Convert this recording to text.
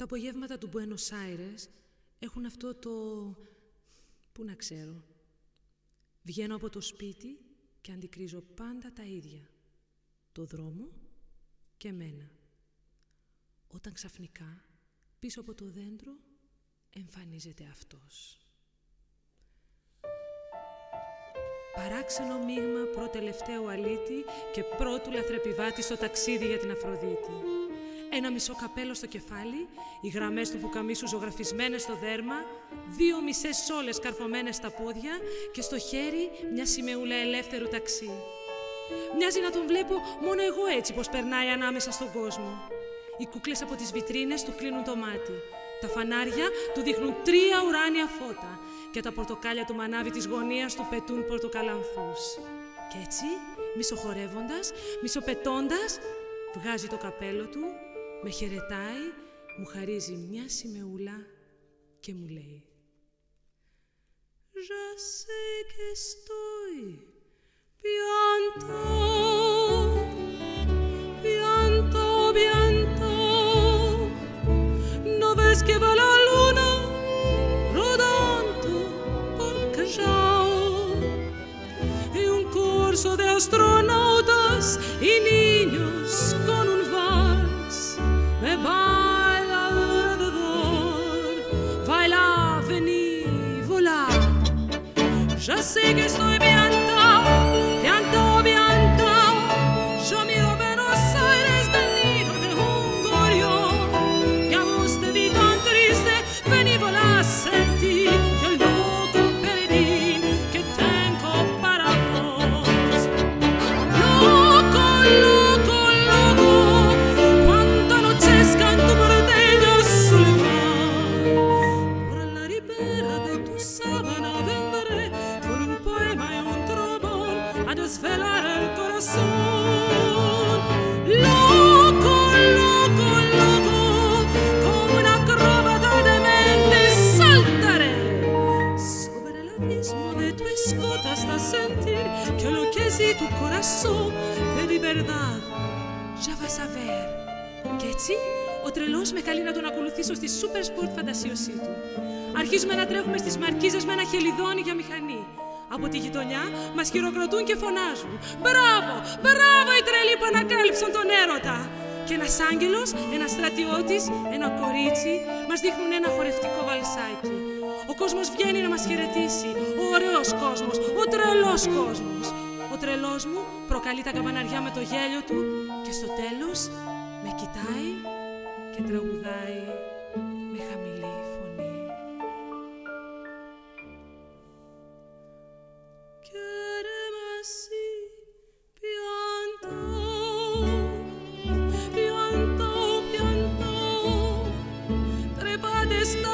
Τα απογεύματα του Μπουένος Άιρες έχουν αυτό το... πού να ξέρω. Βγαίνω από το σπίτι και αντικρίζω πάντα τα ίδια. Το δρόμο και εμένα. Όταν ξαφνικά, πίσω από το δέντρο, εμφανίζεται αυτός. Παράξενο μείγμα προτελευταίου αλήτη και πρώτου λαθρεπιβάτη στο ταξίδι για την Αφροδίτη. Ένα μισό καπέλο στο κεφάλι, οι γραμμές του πουκαμίσου ζωγραφισμένες στο δέρμα, 2 μισές σόλες καρφωμένες στα πόδια και στο χέρι μια σημεούλα ελεύθερου ταξί. Μοιάζει να τον βλέπω μόνο εγώ έτσι πως περνάει ανάμεσα στον κόσμο. Οι κούκλες από τις βιτρίνες του κλείνουν το μάτι. Τα φανάρια του δείχνουν 3 ουράνια φώτα και τα πορτοκάλια του μανάβι της γωνίας του πετούν πορτοκαλανθούς. Κι έτσι, μισοχορεύοντας, μισοπετώντας, βγάζει το καπέλο του, με χαιρετάει, μου χαρίζει μια σημεούλα και μου λέει «Je sais que estoy bientôt, bientôt, bientôt, no ves que va la luna rodando por Callao y un corso de astronautas y niños con un vals me baila alrededor, baila, vení, volar. Ya sé que estoy bientôt, bientôt, bientôt. Yo miro Buenos Aires del nido de un gorrión y a vos te vi tan triste, vení, volá, sentir el loco peregrín que tengo para vos. Loco, loco, loco, cuánta nochesca en tu porteña soledad. Por la ribera de tu sábana vendré con un poema y un trovón a desvelar el corazón. Loco, loco, loco, como un acróbata de mente saltaré sobre el abismo de tu escote hasta sentir que lo que es tu corazón de verdad ya vas a ver. Κι έτσι, ο τρελός με καλεί να τον ακολουθήσω στη super sport φαντασίωσή του. Αρχίζουμε να τρέχουμε στις μαρκίζες με ένα χελιδόνι για μηχανή. Από τη γειτονιά μας χειροκροτούν και φωνάζουν «Μπράβο! Μπράβο οι τρελοί που ανακάλυψαν τον έρωτα!» Και ένας άγγελος, ένας στρατιώτης, ένα κορίτσι μας δείχνουν ένα χορευτικό βαλσάκι. Ο κόσμος βγαίνει να μας χαιρετήσει. Ο ωραίος κόσμος, ο τρελός κόσμος. Ο τρελός μου προκαλεί τα καμπαναριά με το γέλιο του και στο τέλος με κοιτάει και τραγουδάει με χαμηλή φωνή. Quédame así, bientôt, bientôt, bientôt, trépate esta